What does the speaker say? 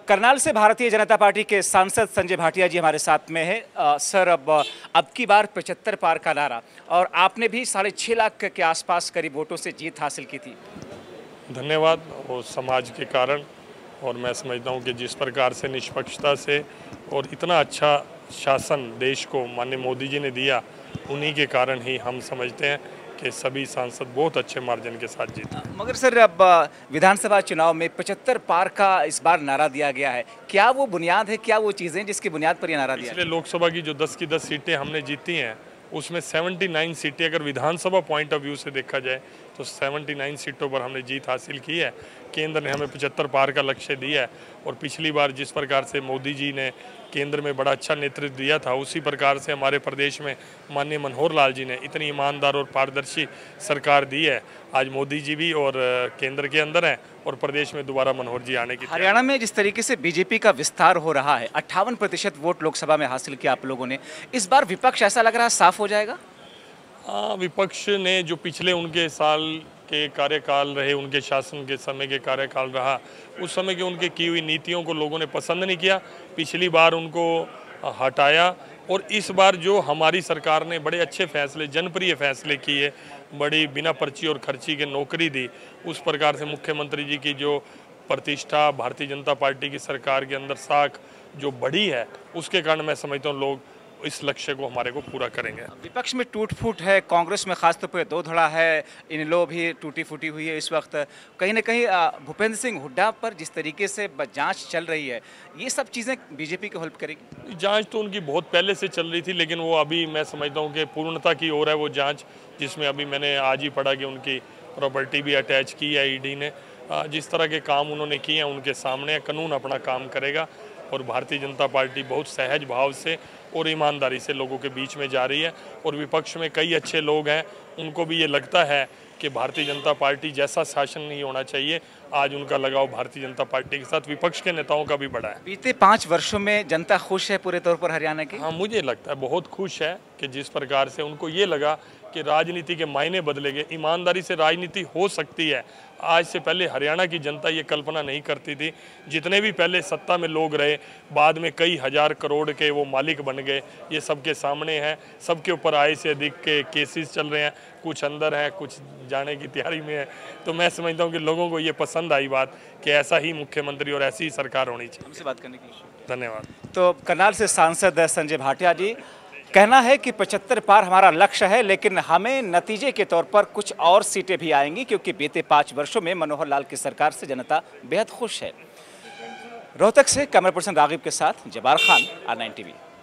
करनाल से भारतीय जनता पार्टी के सांसद संजय भाटिया जी हमारे साथ में है। सर, अब की बार 75 पार का नारा और आपने भी 6.5 लाख के आसपास करीब वोटों से जीत हासिल की थी। धन्यवाद। और समाज के कारण, और मैं समझता हूँ कि जिस प्रकार से निष्पक्षता से और इतना अच्छा शासन देश को माननीय मोदी जी ने दिया, उन्हीं के कारण ही हम समझते हैं कि सभी सांसद बहुत अच्छे मार्जिन के साथ जीते। मगर सर, अब विधानसभा चुनाव में 75 पार का इस बार नारा दिया गया है, क्या वो बुनियाद है, क्या वो चीज़ें जिसकी बुनियाद पर ये नारा दिया? इसलिए लोकसभा की जो 10 की 10 सीटें हमने जीती हैं, उसमें 79 सीटें अगर विधानसभा पॉइंट ऑफ व्यू से देखा जाए तो 79 सीटों पर हमने जीत हासिल की है। केंद्र ने हमें 75 पार का लक्ष्य दिया है और पिछली बार जिस प्रकार से मोदी जी ने केंद्र में बड़ा अच्छा नेतृत्व दिया था, उसी प्रकार से हमारे प्रदेश में माननीय मनोहर लाल जी ने इतनी ईमानदार और पारदर्शी सरकार दी है। आज मोदी जी भी और केंद्र के अंदर हैं और प्रदेश में दोबारा मनोहर जी आने की। हरियाणा में जिस तरीके से बीजेपी का विस्तार हो रहा है, 58% वोट लोकसभा में हासिल किया आप लोगों ने, इस बार विपक्ष ऐसा लग रहा है साफ हो जाएगा? हाँ, विपक्ष ने जो पिछले उनके साल के कार्यकाल रहे, उनके शासन के समय के कार्यकाल रहा, उस समय के उनके की हुई नीतियों को लोगों ने पसंद नहीं किया। पिछली बार उनको हटाया और इस बार जो हमारी सरकार ने बड़े अच्छे फैसले, जनप्रिय फैसले किए, बड़ी बिना पर्ची और खर्ची के नौकरी दी, उस प्रकार से मुख्यमंत्री जी की जो प्रतिष्ठा भारतीय जनता पार्टी की सरकार के अंदर साख जो बढ़ी है, उसके कारण मैं समझता हूँ लोग इस लक्ष्य को हमारे को पूरा करेंगे। विपक्ष में टूट फूट है, कांग्रेस में खासतौर पर दो धड़ा है, इनेलो भी टूटी फूटी हुई है। इस वक्त कहीं ना कहीं भूपेंद्र सिंह हुड्डा पर जिस तरीके से जांच चल रही है, ये सब चीज़ें बीजेपी को हेल्प करेगी? जांच तो उनकी बहुत पहले से चल रही थी, लेकिन वो अभी मैं समझता हूँ कि पूर्णता की ओर है वो जाँच, जिसमें अभी मैंने आज ही पढ़ा कि उनकी प्रॉपर्टी भी अटैच की है ईडी ने। जिस तरह के काम उन्होंने किए हैं उनके सामने कानून अपना काम करेगा और भारतीय जनता पार्टी बहुत सहज भाव से और ईमानदारी से लोगों के बीच में जा रही है। और विपक्ष में कई अच्छे लोग हैं, उनको भी ये लगता है कि भारतीय जनता पार्टी जैसा शासन नहीं होना चाहिए। आज उनका लगाव भारतीय जनता पार्टी के साथ विपक्ष के नेताओं का भी बढ़ा है। बीते 5 वर्षों में जनता खुश है पूरे तौर पर हरियाणा की? हाँ, मुझे लगता है बहुत खुश है कि जिस प्रकार से उनको ये लगा कि राजनीति के मायने बदले गए, ईमानदारी से राजनीति हो सकती है। आज से पहले हरियाणा की जनता ये कल्पना नहीं करती थी। जितने भी पहले सत्ता में लोग रहे, बाद में कई हजार करोड़ के वो मालिक बन गए, ये सबके सामने है। सबके ऊपर आय से अधिक के केसेस चल रहे हैं, कुछ अंदर हैं, कुछ जाने की तैयारी में है। तो मैं समझता हूँ कि लोगों को ये पसंद आई बात कि ऐसा ही मुख्यमंत्री और ऐसी ही सरकार होनी चाहिए। हमसे बात करने के लिए धन्यवाद। तो करनाल से सांसद संजय भाटिया जी, कहना है कि 75 पार हमारा लक्ष्य है, लेकिन हमें नतीजे के तौर पर कुछ और सीटें भी आएंगी, क्योंकि बीते 5 वर्षों में मनोहर लाल की सरकार से जनता बेहद खुश है। रोहतक से कैमरा पर्सन रागिब के साथ जबार खान, R9 TV।